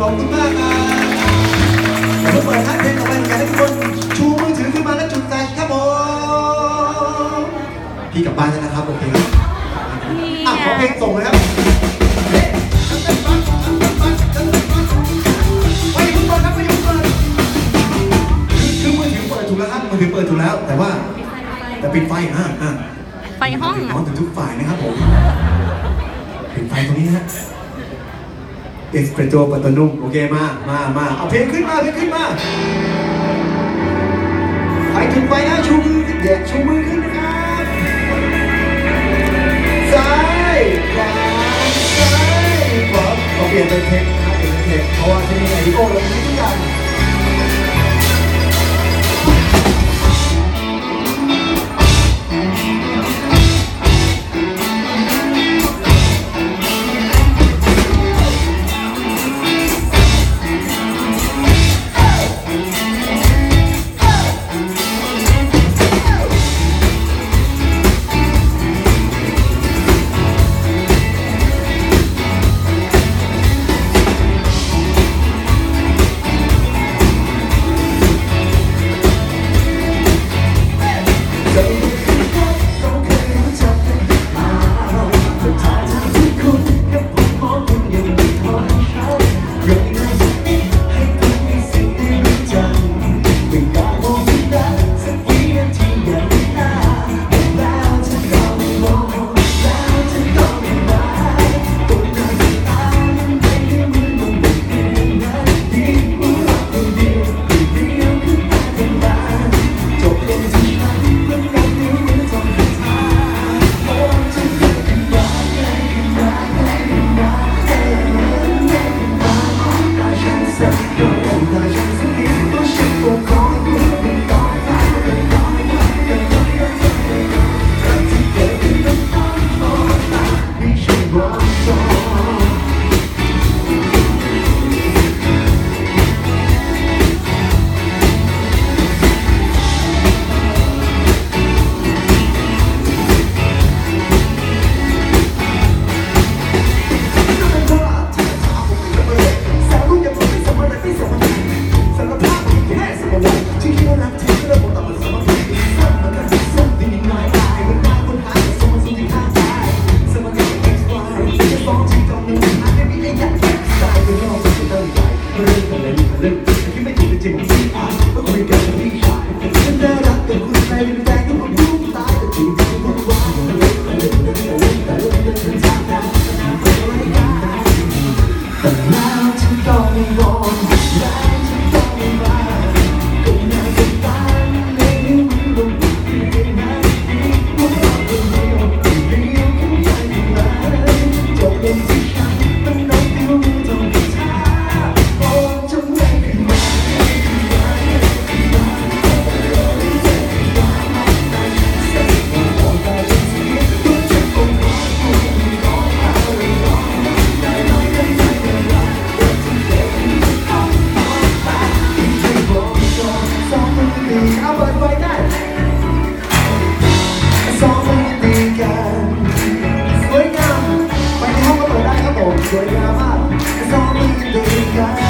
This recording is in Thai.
ขอบคุณมากครับเดี๋ยวเปิดเพลงต่อไปอยากให้ทุกคนชูมือถือขึ้นมาและจุดใจครับผมพี่กลับบ้านแล้วนะครับโอเคครับขอเพลงส่งเลยครับคือมือถือเปิดถูกแล้วครับมือถือเปิดถูกแล้วแต่ปิดไฟไฟห้องถึงทุกฝ่ายนะครับผมปิดไฟตรงนี้นะเอสเปรสโซ่ปัตตานุ่มโอเคมาเอาเพลงขึ้นมาไปถึงไฟนะชูมือขึ้นนะครับซ้ายขวาขอเปลี่ยนเป็นเพลงนะครับเพราะว่าที่นี่ไอดิโก้เราไม่ทุกอย่างสวยงามมากสองมือตีกัน